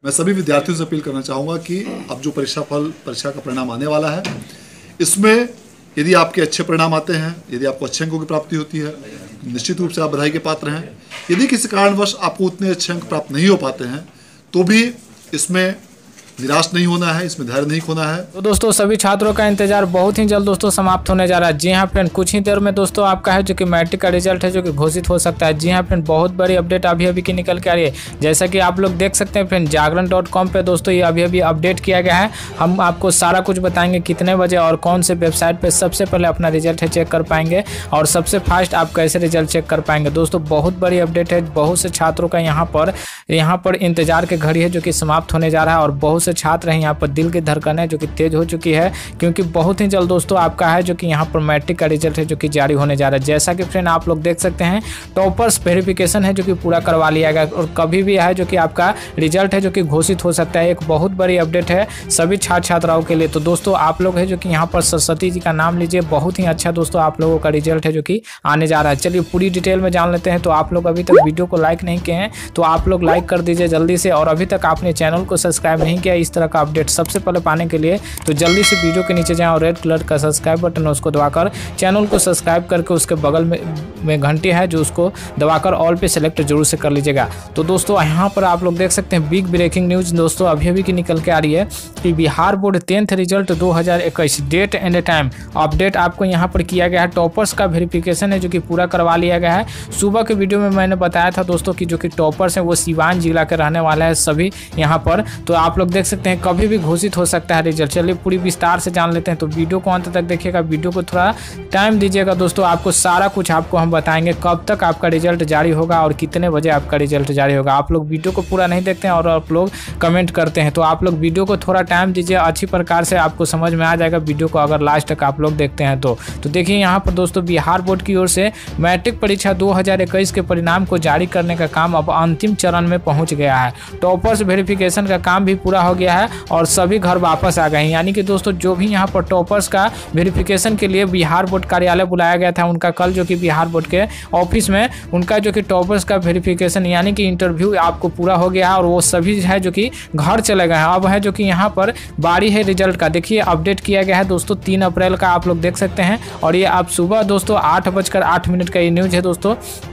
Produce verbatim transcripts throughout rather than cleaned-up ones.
मैं सभी विद्यार्थियों से अपील करना चाहूँगा कि अब जो परीक्षा फल परीक्षा का परिणाम आने वाला है, इसमें यदि आपके अच्छे परिणाम आते हैं, यदि आपको अच्छे अंकों की प्राप्ति होती है, निश्चित रूप से आप बधाई के पात्र हैं। यदि किसी कारणवश आपको उतने अच्छे अंक प्राप्त नहीं हो पाते हैं तो भी इसमें निराश नहीं होना है, इसमें धैर्य नहीं खोना है। तो दोस्तों सभी छात्रों का इंतजार बहुत ही जल्द दोस्तों समाप्त होने जा रहा है। जी हाँ फ्रेंड, कुछ ही देर में दोस्तों आपका है जो कि मैट्रिक का रिजल्ट है जो कि घोषित हो सकता है। जी हाँ फ्रेंड, बहुत बड़ी अपडेट अभी अभी की निकल के आ रही है। जैसा कि आप लोग देख सकते हैं फ्रेंड, जागरण डॉट कॉम पर दोस्तों ये अभी अभी अपडेट किया गया है। हम आपको सारा कुछ बताएंगे कितने बजे और कौन से वेबसाइट पर सबसे पहले अपना रिजल्ट है चेक कर पाएंगे और सबसे फास्ट आप कैसे रिजल्ट चेक कर पाएंगे। दोस्तों बहुत बड़ी अपडेट है, बहुत से छात्रों का यहाँ पर यहाँ पर इंतजार की घड़ी है जो कि समाप्त होने जा रहा है और बहुत से छात्र हैं यहाँ पर दिल की धड़कनें जो कि तेज हो चुकी है, क्योंकि बहुत ही जल्द दोस्तों आपका है जो कि यहाँ पर मैट्रिक का रिजल्ट है जो कि जारी होने जा रहा है। जैसा कि फ्रेंड आप लोग देख सकते हैं, टॉपर्स वेरिफिकेशन है जो कि पूरा करवा लिया गया और कभी भी है जो कि आपका रिजल्ट है जो कि घोषित हो सकता है। एक बहुत बड़ी अपडेट है सभी छात्र छात्राओं के लिए। तो दोस्तों आप लोग है जो कि यहाँ पर सरस्वती जी का नाम लीजिए, बहुत ही अच्छा दोस्तों आप लोगों का रिजल्ट है जो कि आने जा रहा है। चलिए पूरी डिटेल में जान लेते हैं। तो आप लोग अभी तक वीडियो को लाइक नहीं किए हैं तो आप लोग लाइक कर दीजिए जल्दी से, और अभी तक आपने चैनल को सब्सक्राइब नहीं किया इस तरह का अपडेट सबसे पहले पाने के लिए तो जल्दी से वीडियो के नीचे जाएं और रेड कलर का सब्सक्राइब बटन है उसको दबाकर चैनल को सब्सक्राइब करके उसके बगल में में घंटी है जो उसको दबाकर ऑल पे सेलेक्ट जरूर से कर लीजिएगा। तो दोस्तों यहाँ पर आप लोग देख सकते हैं बिग ब्रेकिंग न्यूज दोस्तों अभी अभी की निकल के आ रही है कि बिहार बोर्ड टेंथ रिजल्ट दो हज़ार इक्कीस डेट एंड टाइम अपडेट आपको यहाँ पर किया गया है। टॉपर्स का वेरिफिकेशन है जो कि पूरा करवा लिया गया है। सुबह के वीडियो में मैंने बताया था दोस्तों कि जो कि टॉपर्स हैं वो सिवान जिला के रहने वाला है सभी यहाँ पर। तो आप लोग देख सकते हैं कभी भी घोषित हो सकता है रिजल्ट। चलिए पूरी विस्तार से जान लेते हैं। तो वीडियो को अंत तक देखिएगा, वीडियो को थोड़ा टाइम दीजिएगा दोस्तों, आपको सारा कुछ आपको हम बताएंगे कब तक आपका रिजल्ट जारी होगा और कितने बजे आपका रिजल्ट जारी होगा। आप लोग वीडियो को पूरा नहीं देखते हैं और आप लोग कमेंट करते हैं, तो आप लोग वीडियो को थोड़ा टाइम दीजिए, अच्छी प्रकार से आपको समझ में आ जाएगा वीडियो को अगर लास्ट तक आप लोग देखते हैं तो। तो देखिए यहाँ पर दोस्तों बिहार बोर्ड की ओर से मैट्रिक परीक्षा दो हज़ार इक्कीस के परिणाम को जारी करने का काम अब अंतिम चरण में पहुंच गया है। टॉपर्स वेरिफिकेशन का काम भी पूरा हो गया है और सभी घर वापस आ गए हैं। यानी कि दोस्तों जो भी यहाँ पर टॉपर्स का वेरिफिकेशन के लिए बिहार बोर्ड कार्यालय बुलाया गया था उनका कल जो कि बिहार बोर्ड के ऑफिस में उनका जो कि टॉपर्स का वेरिफिकेशन यानी कि इंटरव्यू आपको पूरा हो गया है और वो सभी है जो कि घर चले गए हैं। अब है जो कि यहाँ पर बारी है रिजल्ट का। देखिए अपडेट किया गया है दोस्तों तीन अप्रैल का, आप लोग देख सकते हैं और ये आप सुबह दोस्तों आठ बजकर आठ मिनट का ये न्यूज है दोस्तों।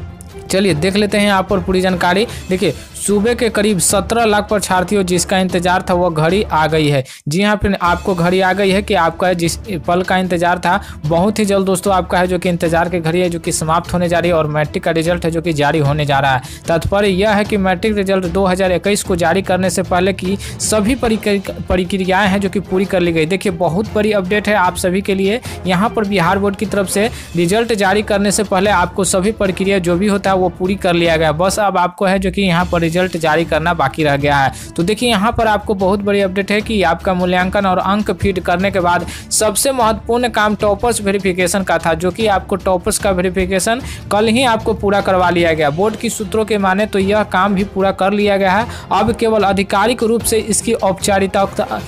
चलिए देख लेते हैं यहाँ पर पूरी जानकारी। देखिए सूबे के करीब सत्रह लाख परीक्षार्थियों जिसका इंतजार था वो घड़ी आ गई है। जी हाँ फिर आपको घड़ी आ गई है कि आपका जिस पल का इंतजार था बहुत ही जल्द दोस्तों आपका है जो कि इंतजार की घड़ी है जो कि समाप्त होने जा रही है और मैट्रिक का रिजल्ट है जो कि जारी होने जा रहा है। तात्पर्य यह है कि मैट्रिक रिजल्ट दो हज़ार इक्कीस को जारी करने से पहले की सभी प्रक्रियाएं हैं जो कि पूरी कर ली गई। देखिए बहुत बड़ी अपडेट है आप सभी के लिए। यहाँ पर बिहार बोर्ड की तरफ से रिजल्ट जारी करने से पहले आपको सभी प्रक्रिया जो भी होता है वो पूरी कर लिया गया, बस अब आपको है जो कि यहाँ पर रिजल्ट जारी करना बाकी रह गया है। तो देखिए यहाँ पर आपको बहुत बड़ी अपडेट है कि आपका मूल्यांकन और अंक फीड करने के बाद सबसे महत्वपूर्ण काम टॉपर्स वेरिफिकेशन का था, जो कि आपको टॉपर्स का वेरिफिकेशन कल ही आपको पूरा करवा लिया गया। बोर्ड की सूत्रों के माने तो यह काम भी पूरा कर लिया गया है। अब केवल आधिकारिक रूप से इसकी औपचारिकता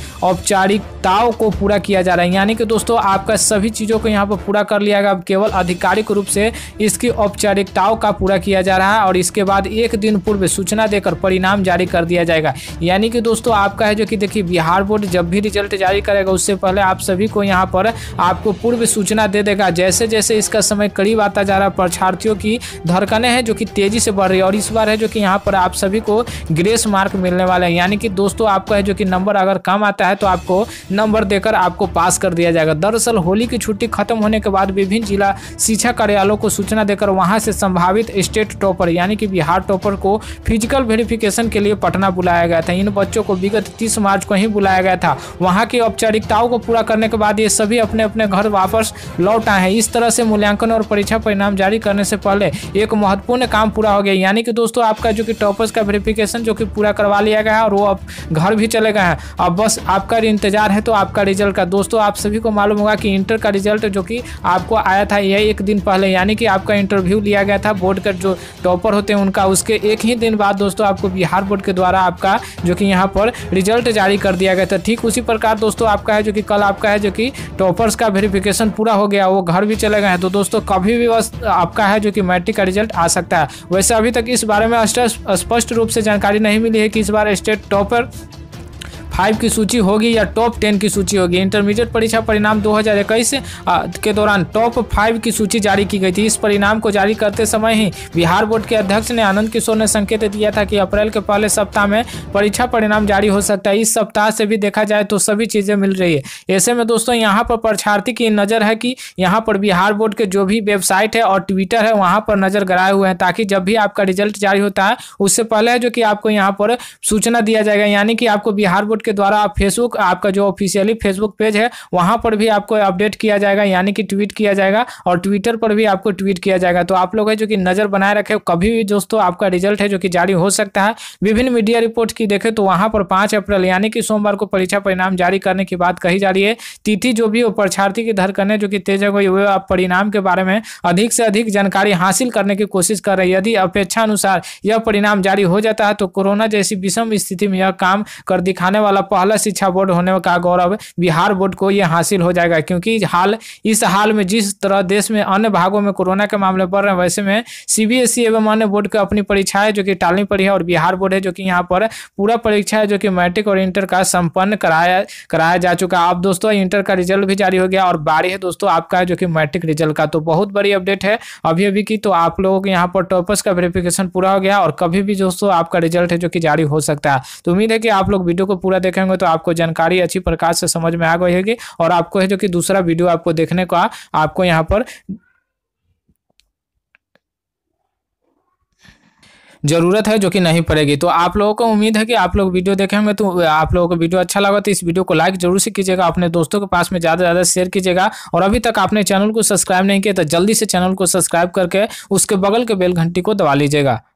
औपचारिकताओं को पूरा किया जा रहा है। यानी कि दोस्तों आपका सभी चीजों को यहाँ पर पूरा कर लिया गया। अब केवल आधिकारिक रूप से इसकी औपचारिकताओं का पूरा किया जा रहा है और इसके बाद एक दिन पूर्व सूचना देकर परिणाम जारी कर दिया जाएगा। यानी कि दोस्तों आपका है जो कि देखिए बिहार बोर्ड जब भी रिजल्ट जारी करेगा उससे पहले आप सभी को यहाँ पर आपको पूर्व सूचना दे देगा। जैसे जैसे इसका समय करीब आता जा रहा है परीक्षार्थियों की धड़कनें हैं जो कि तेजी से बढ़ रही है और इस बार है जो कि यहाँ पर आप सभी को ग्रेस मार्क मिलने वाला है। यानी कि दोस्तों आपका है जो कि नंबर अगर कम आता है तो आपको नंबर देकर आपको पास कर दिया जाएगा। दरअसल होली की छुट्टी खत्म होने के बाद विभिन्न जिला शिक्षा कार्यालयों को सूचना देकर वहां से संभावित स्टेट टॉपर यानी कि बिहार टॉपर को फिजिकल वेरिफिकेशन के लिए पटना बुलाया गया था। इन बच्चों को विगत तीस मार्च को ही बुलाया गया था। वहां की औपचारिकताओं को पूरा करने के बाद ये सभी अपने अपने घर वापस लौट आए हैं। इस तरह से मूल्यांकन और परीक्षा परिणाम जारी करने से पहले एक महत्वपूर्ण काम पूरा हो गया। यानी कि दोस्तों आपका जो कि टॉपर्स का वेरिफिकेशन जो कि पूरा करवा लिया गया है और वो अब घर भी चले गए हैं। अब बस आपका इंतजार है तो आपका रिजल्ट का। दोस्तों आप सभी को मालूम होगा कि इंटर का रिजल्ट जो कि आपको आया था यह एक दिन पहले, यानी कि आपका इंटरव्यू लिया गया था बोर्ड का जो टॉपर होते हैं उनका, उसके एक ही दिन बाद दोस्तों दोस्तों आपको बिहार बोर्ड के द्वारा आपका जो कि यहाँ पर रिजल्ट जारी कर दिया गया था। ठीक उसी प्रकार दोस्तों आपका है जो कि कल आपका है जो कि टॉपर्स का वेरिफिकेशन पूरा हो गया, वो घर भी चले गए हैं। तो दोस्तों कभी भी बस आपका है जो कि मैट्रिक का रिजल्ट आ सकता है। वैसे अभी तक इस बारे में स्पष्ट रूप से जानकारी नहीं मिली है कि इस बार स्टेट टॉपर फाइव की सूची होगी या टॉप टेन की सूची होगी। इंटरमीडिएट परीक्षा परिणाम दो हज़ार इक्कीस के दौरान टॉप फाइव की सूची जारी की गई थी। इस परिणाम को जारी करते समय ही बिहार बोर्ड के अध्यक्ष ने आनंद किशोर ने संकेत दिया था कि अप्रैल के पहले सप्ताह में परीक्षा परिणाम जारी हो सकता है। इस सप्ताह से भी देखा जाए तो सभी चीज़ें मिल रही है। ऐसे में दोस्तों यहाँ पर परीक्षार्थी की नज़र है कि यहाँ पर बिहार बोर्ड के जो भी वेबसाइट है और ट्विटर है वहाँ पर नज़र गड़ाए हुए हैं, ताकि जब भी आपका रिजल्ट जारी होता है उससे पहले है जो कि आपको यहाँ पर सूचना दिया जाएगा। यानी कि आपको बिहार बोर्ड के द्वारा आप फेसबुक आपका जो ऑफिशियली फेसबुक पेज है वहां पर भी आपको अपडेट किया जाएगा, यानी कि ट्वीट किया जाएगा, और ट्विटर पर भी आपको ट्वीट किया जाएगा। तो आप लोग है जो कि नजर बनाए रखे, कभी भी दोस्तों आपका रिजल्ट है जो कि जारी हो सकता है। विभिन्न मीडिया रिपोर्ट की देखें तो वहां पर पांच अप्रैल यानी कि सोमवार को परीक्षा परिणाम जारी करने की बात कही जा रही है। तिथि जो भी हो, परीक्षार्थी की धड़कनें जो कि तेज हो गई, वे आप परिणाम के बारे में अधिक से अधिक जानकारी हासिल करने की कोशिश कर रही है। यदि अपेक्षा अनुसार यह परिणाम जारी हो जाता है तो कोरोना जैसी विषम स्थिति में यह काम कर दिखाने वाला पहला शिक्षा बोर्ड होने का गौरव बिहार बोर्ड को यह हासिल हो जाएगा। क्योंकि हाल इस हाल में जिस तरह देश में अन्य भागों में कोरोना के मामले बढ़ रहे हैं, वैसे में सीबीएसई एवं अन्य बोर्ड को अपनी परीक्षाएं जो कि टालनी पड़ी है, और बिहार बोर्ड है जो कि यहाँ पर पूरा परीक्षा है जो कि मैट्रिक और इंटर का संपन्न कराया कराया जा चुका। अब दोस्तों इंटर का रिजल्ट भी जारी हो गया और बारी है दोस्तों आपका जो कि मैट्रिक रिजल्ट का। तो बहुत बड़ी अपडेट है अभी अभी की। तो आप लोगों के यहाँ पर टॉपर्स का वेरिफिकेशन पूरा हो गया और कभी भी दोस्तों आपका रिजल्ट है जो कि जारी हो सकता है। तो उम्मीद है कि आप लोग वीडियो को पूरा देखेंगे तो आपको जानकारी अच्छी प्रकार से समझ में आ गई होगी, और आपको है जो कि दूसरा वीडियो आपको देखने का आपको यहाँ पर जरूरत है जो कि नहीं पड़ेगी। तो आप लोगों को उम्मीद है कि आप लोग वीडियो देखेंगे। तो आप लोगों को वीडियो अच्छा लगा तो इस वीडियो को लाइक जरूर से कीजिएगा, अपने दोस्तों के पास में ज़्यादा से ज़्यादा शेयर कीजिएगा, और अभी तक आपने चैनल को सब्सक्राइब नहीं किया तो जल्दी से चैनल को सब्सक्राइब करके उसके बगल के बेल घंटी को दबा लीजिएगा।